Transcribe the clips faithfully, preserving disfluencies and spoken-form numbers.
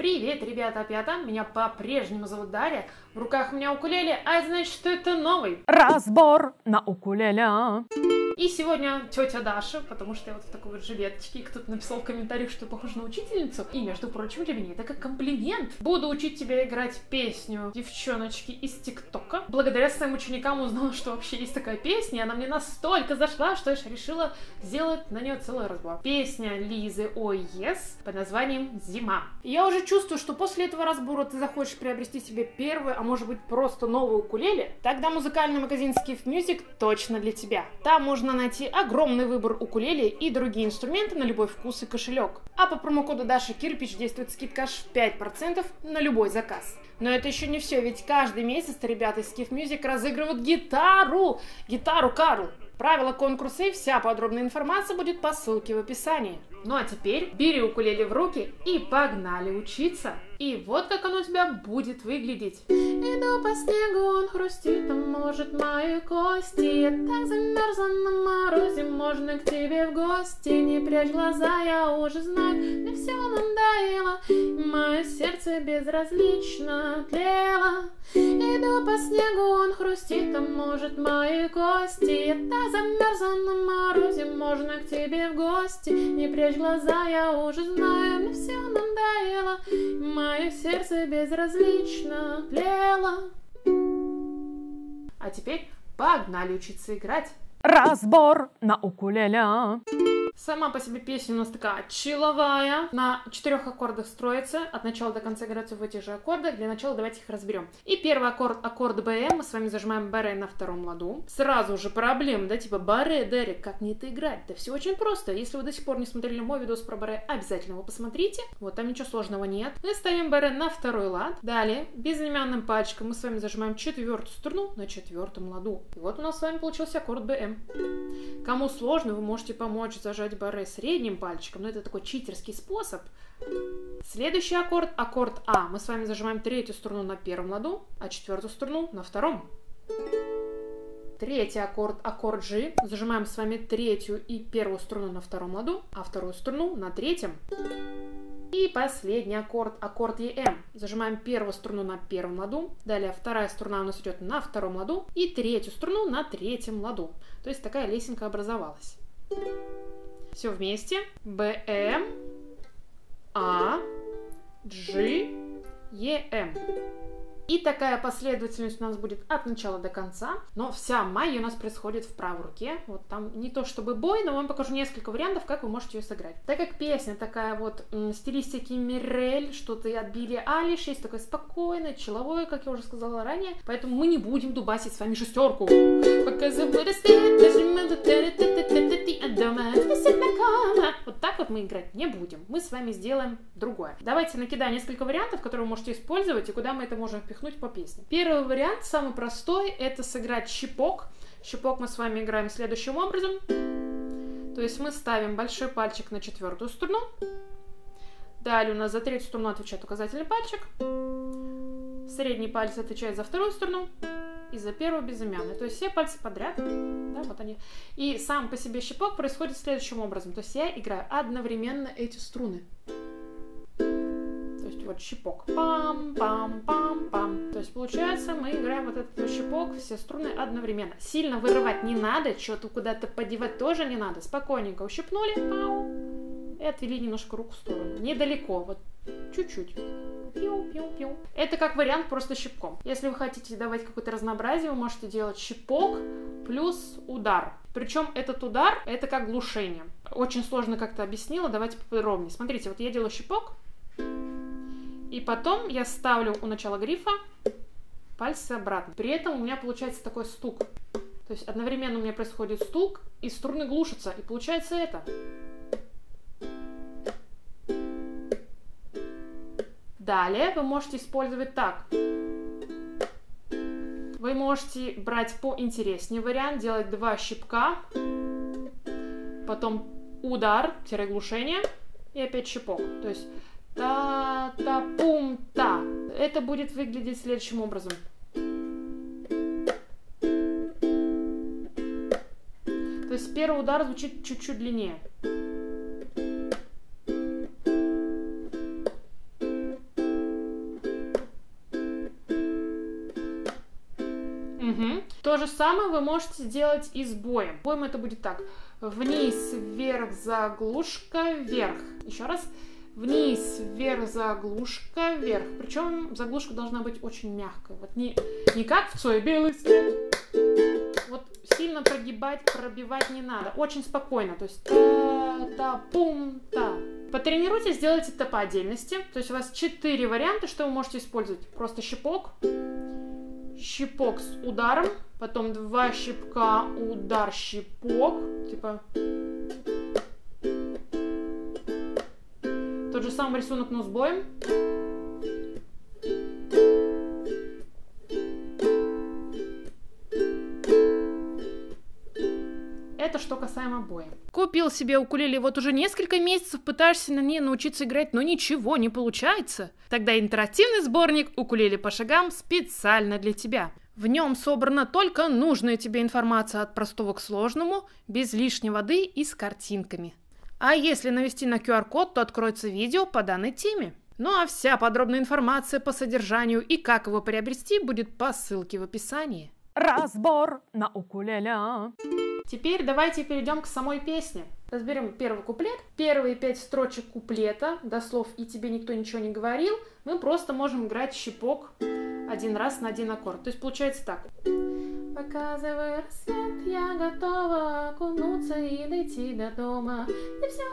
Привет, ребята, опята, меня по-прежнему зовут Дарья, в руках у меня укулеле, а это значит, что это новый разбор на укулеле. И сегодня тетя Даша, потому что я вот в такой вот жилеточке, кто-то написал в комментариях, что я похожа на учительницу, и, между прочим, для меня это как комплимент. Буду учить тебя играть песню девчоночки из ТикТока. Благодаря своим ученикам узнала, что вообще есть такая песня, и она мне настолько зашла, что я решила сделать на нее целый разбор. Песня Лизы Ой Ес под названием «Зима». Я уже чувствую, что после этого разбора ты захочешь приобрести себе первый, а может быть просто новый укулеле. Тогда музыкальный магазин Skiff Music точно для тебя. Там можно найти огромный выбор укулеле и другие инструменты на любой вкус и кошелек. А по промокоду Даша Кирпич действует скидка аж в пять процентов на любой заказ. Но это еще не все, ведь каждый месяц ребята из Skiff Music разыгрывают гитару, гитару Карл. Правила конкурса и вся подробная информация будет по ссылке в описании. Ну а теперь бери укулеле в руки и погнали учиться. И вот как оно у тебя будет выглядеть. Иду по снегу, он хрустит, а может мои кости. Я так замерзла на морозе, можно к тебе в гости. Не прячь глаза, я уже знаю, мне все надоело. Мое сердце безразлично тлело. Иду по снегу, он хрустит, а может мои кости. Я так замерзла на морозе, можно к тебе в гости. Не прячь глаза, я уже знаю, мне все надоело. Мое сердце безразлично тлело. А теперь погнали учиться играть. Разбор на укулеле. Сама по себе песня у нас такая чиловая, на четырех аккордах строится, от начала до конца играется в этих же аккордах. Для начала давайте их разберем. И первый аккорд, аккорд бэ эм, мы с вами зажимаем баре на втором ладу. Сразу же проблема, да, типа баре, Дерек, как мне это играть? Да все очень просто. Если вы до сих пор не смотрели мой видос про баре, обязательно его посмотрите. Вот, там ничего сложного нет. Мы ставим баре на второй лад. Далее, безымянным пальчиком мы с вами зажимаем четвертую струну на четвертом ладу. И вот у нас с вами получился аккорд бэ эм. Кому сложно, вы можете помочь зажать баре средним пальчиком, но это такой читерский способ. Следующий аккорд, аккорд А. Мы с вами зажимаем третью струну на первом ладу, а четвертую струну на втором. Третий аккорд, аккорд G. Зажимаем с вами третью и первую струну на втором ладу, а вторую струну на третьем. И последний аккорд, аккорд Е М. Зажимаем первую струну на первом ладу, далее вторая струна у нас идет на втором ладу и третью струну на третьем ладу. То есть такая лесенка образовалась. Все вместе. бэ эм, А, G, Е М. И такая последовательность у нас будет от начала до конца, но вся майя у нас происходит в правой руке. Вот там не то чтобы бой, но вам покажу несколько вариантов, как вы можете ее сыграть. Так как песня такая вот м, стилистики Мирель, что-то от Билли Айлиш, есть такое спокойное, человое, как я уже сказала ранее, поэтому мы не будем дубасить с вами шестерку. Вот так вот мы играть не будем. Мы с вами сделаем другое. Давайте накидаю несколько вариантов, которые вы можете использовать, и куда мы это можем впихнуть по песне. Первый вариант, самый простой, это сыграть щипок. Щипок мы с вами играем следующим образом. То есть мы ставим большой пальчик на четвертую струну. Далее у нас за третью струну отвечает указательный пальчик. Средний палец отвечает за вторую струну. И за первую безымянную. То есть все пальцы подряд. Да, вот они. И сам по себе щипок происходит следующим образом. То есть я играю одновременно эти струны. То есть вот щипок. Пам-пам-пам-пам. То есть получается мы играем вот этот щипок, все струны одновременно. Сильно вырывать не надо, что-то куда-то подевать тоже не надо. Спокойненько ущипнули. Пау, и отвели немножко руку в сторону. Недалеко. Вот чуть-чуть. Пиу-пиу-пиу. Это как вариант просто щипком. Если вы хотите давать какое-то разнообразие, вы можете делать щипок плюс удар. Причем этот удар, это как глушение. Очень сложно как-то объяснила, давайте поподробнее. Смотрите, вот я делаю щипок, и потом я ставлю у начала грифа пальцы обратно. При этом у меня получается такой стук. То есть одновременно у меня происходит стук, и струны глушатся, и получается это. Далее вы можете использовать так. Вы можете брать поинтереснее вариант, делать два щипка, потом удар-глушение и опять щипок. То есть та-та-пум-та. Это будет выглядеть следующим образом. То есть первый удар звучит чуть-чуть длиннее. Угу. То же самое вы можете сделать и с боем. Боем это будет так. Вниз, вверх, заглушка, вверх. Еще раз. Вниз, вверх, заглушка, вверх. Причем заглушка должна быть очень мягкой. Вот не, не как в Цое белый свет. Вот сильно прогибать, пробивать не надо. Очень спокойно. То есть та-та-пум-та. Потренируйтесь, сделайте это по отдельности. То есть у вас четыре варианта, что вы можете использовать. Просто щипок. Щипок с ударом. Потом два щипка, удар, щипок. Типа... Тот же самый рисунок, но с боем. Это что касаемо боя. Купил себе укулеле, вот уже несколько месяцев пытаешься на ней научиться играть, но ничего не получается. Тогда интерактивный сборник «Укулеле по шагам» специально для тебя. В нем собрана только нужная тебе информация от простого к сложному, без лишней воды и с картинками. А если навести на ку ар код, то откроется видео по данной теме. Ну а вся подробная информация по содержанию и как его приобрести будет по ссылке в описании. Разбор на укулеле. Теперь давайте перейдем к самой песне. Разберем первый куплет. Первые пять строчек куплета, до слов «и тебе никто ничего не говорил», мы просто можем играть щипок один раз на один аккорд. То есть получается так. Показывай рассвет, я готова окунуться и дойти до дома. Мне все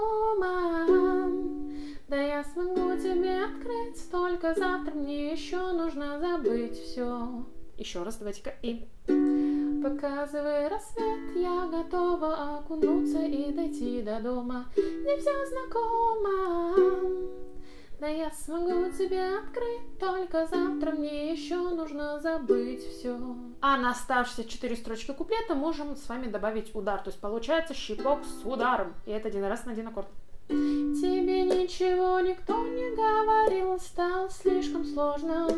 знакомо, да я смогу тебе открыть, только завтра мне еще нужно забыть все. Еще раз, давайте-ка и. Показывай рассвет, я готова окунуться и дойти до дома. Мне все знакомо, да я смогу тебе открыть, только завтра мне еще нужно забыть все. А на оставшиеся четыре строчки куплета можем с вами добавить удар. То есть получается щипок с ударом. И это один раз на один аккорд. Тебе ничего никто не говорил, стало слишком сложно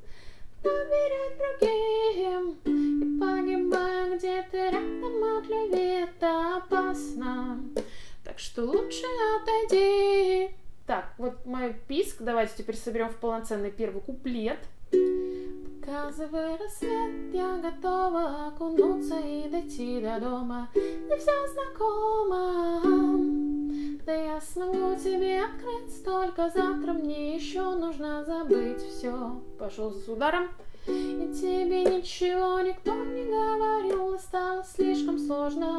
доверять другим. И погибая где-то рядом от любви, это опасно. Так что лучше отойди. Так, вот мой писк. Давайте теперь соберем в полноценный первый куплет. Показывай рассвет, я готова окунуться и дойти до дома. Мне все знакомо, да я смогу тебе открыть, только завтра мне еще нужно забыть все. Пошел с ударом. И тебе ничего никто не говорил, стало слишком сложно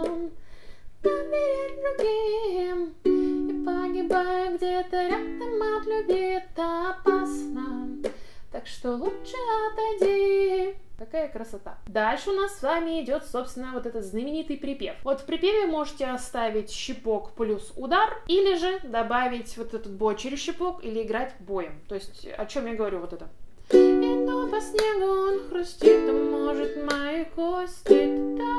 доверять другим. И погибая где-то рядом от любви, это опасно. Так что лучше отойди. Какая красота. Дальше у нас с вами идет, собственно, вот этот знаменитый припев. Вот в припеве можете оставить щипок плюс удар, или же добавить вот этот бой через щипок, или играть боем. То есть, о чем я говорю вот это. Иду по снегу, он хрустит, а может мои кости.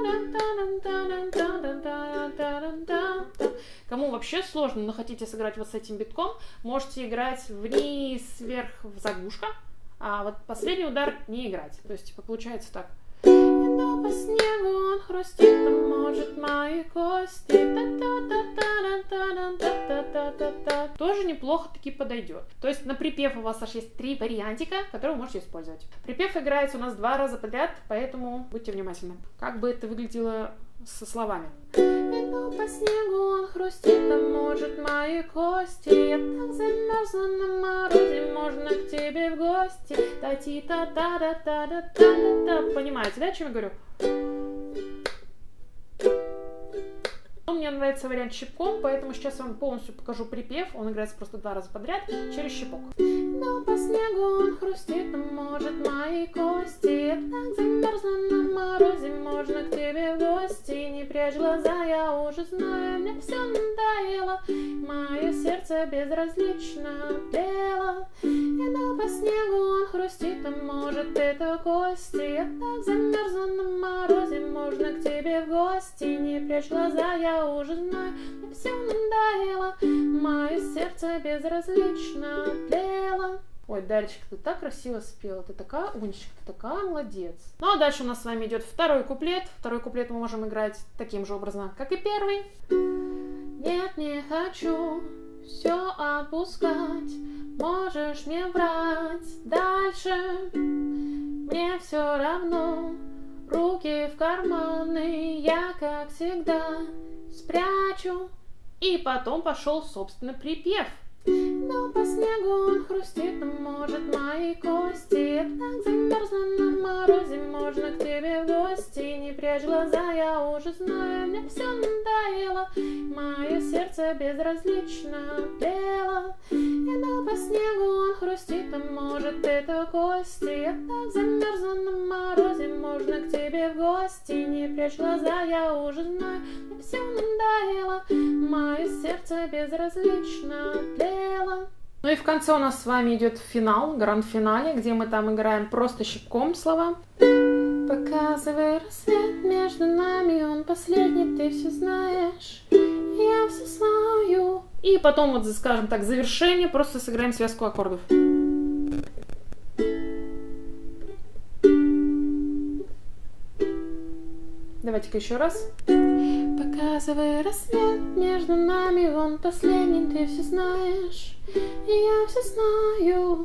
Кому вообще сложно, но хотите сыграть вот с этим битком, можете играть вниз, вверх, в заглушка, а вот последний удар не играть. То есть, типа, получается так. Иду по снегу, он хрустит, а может мои кости. Тоже неплохо таки подойдет. То есть на припев у вас аж есть три вариантика, которые вы можете использовать. Припев играется у нас два раза подряд, поэтому будьте внимательны. Как бы это выглядело со словами. Иду по снегу, он хрустит, а может мои кости. Я так замерзла на морозе, можно к тебе в гости. Та-ти-та-та-та-та-та-та-та. Понимаете, да, о чем я говорю? Мне нравится вариант щипком, поэтому сейчас я вам полностью покажу припев. Он играется просто два раза подряд через щипок. Но по снегу он хрустит, а может мои кости. Я так замерзла на морозе, можно к тебе в гости. Не прячь глаза, я уже знаю, мне все надоело. Мое сердце безразлично пело. Иду по снегу, он хрустит, а может это кости. Я так замерзла на морозе, можно к тебе в гости. Не прячь глаза, я уже знаю, мне все надоело. Мое сердце безразлично пело. Ой, Даречка, ты так красиво спела, ты такая умничка, ты такая молодец. Ну а дальше у нас с вами идет второй куплет. Второй куплет мы можем играть таким же образом, как и первый. Нет, не хочу все отпускать, можешь мне врать дальше. Мне все равно, руки в карманы я, как всегда, спрячу. И потом пошел, собственно, припев. Но по снегу он хрустит, может, мои кости. Я так замерзла на морозе, можно к тебе в гости. Не прячь глаза, я уже знаю, мне все надоело. Мое сердце безразлично пело. Иду по снегу, он хрустит, а может, это кости. Я так замерзла на морозе, можно к тебе в гости. Не прячь глаза, я уже знаю, мне все надоело. Мое сердце безразлично пело. Ну и в конце у нас с вами идет финал, гранд-финале, где мы там играем просто щипком слова. Показывай рассвет между нами, он последний, ты все знаешь, я все знаю. И потом вот, скажем так, завершение, просто сыграем связку аккордов. Давайте-ка еще раз. Показывай рассвет между нами, он последний, ты все знаешь, и я все знаю.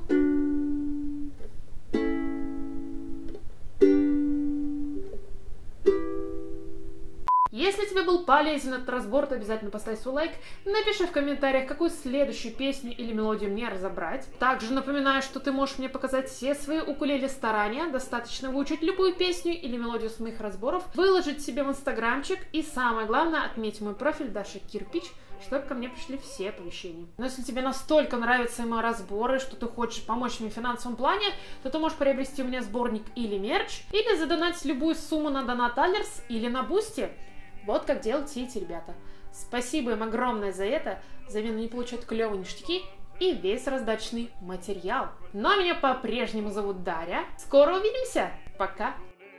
Если тебе был полезен этот разбор, то обязательно поставь свой лайк, напиши в комментариях, какую следующую песню или мелодию мне разобрать. Также напоминаю, что ты можешь мне показать все свои укулеле старания, достаточно выучить любую песню или мелодию с моих разборов, выложить себе в инстаграмчик и, самое главное, отметь мой профиль Даша Кирпич, чтобы ко мне пришли все оповещения. Но если тебе настолько нравятся мои разборы, что ты хочешь помочь мне в финансовом плане, то ты можешь приобрести у меня сборник или мерч, или задонатить любую сумму на Донат Алерс или на Бусти. Вот как делают все эти ребята. Спасибо им огромное за это. Взамен они получают клевые ништяки и весь раздачный материал. Ну а меня по-прежнему зовут Дарья. Скоро увидимся. Пока.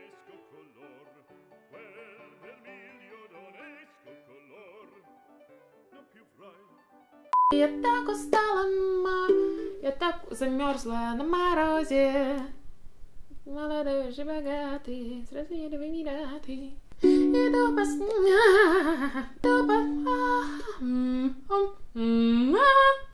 Я так устала, я так замерзла на морозе. Молодой же богатый, сразу едовый миратый. Иду по снегу, иду по...